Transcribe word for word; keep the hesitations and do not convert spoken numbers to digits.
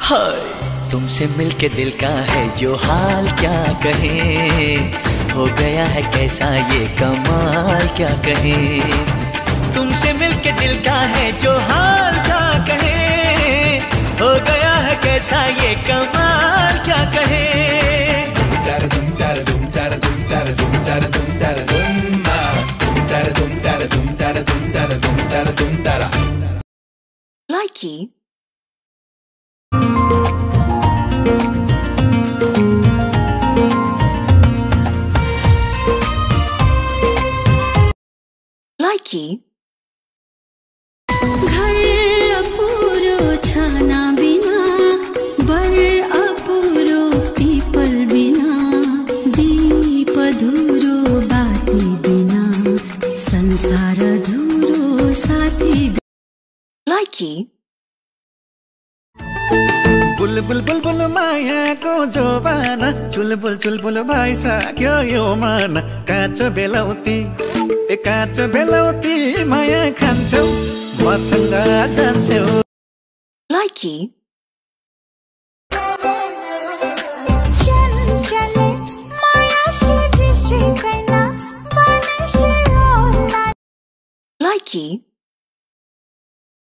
हाय तुमसे मिलके दिल का है जो हाल क्या कहें, हो गया है कैसा ये कमाल क्या कहें। तुमसे मिलके दिल का है जो हाल क्या कहें, हो गया है कैसा ये कमाल क्या कहें। Likee. Likee. घर अपुरो छाना बिना, बर अपुरो पीपल बिना, दीप अधूरो बाती बिना, संसार अधूरो साथी। Likee. बुलबुल बुलबुल मायाको जोबाना, चुलबुल चुलबुल भइसक्यो यो मन। काँचो बेलौती ए काँचो बेलौती माया खान्छौ, मसँग जान्छौ। Likee. Likee.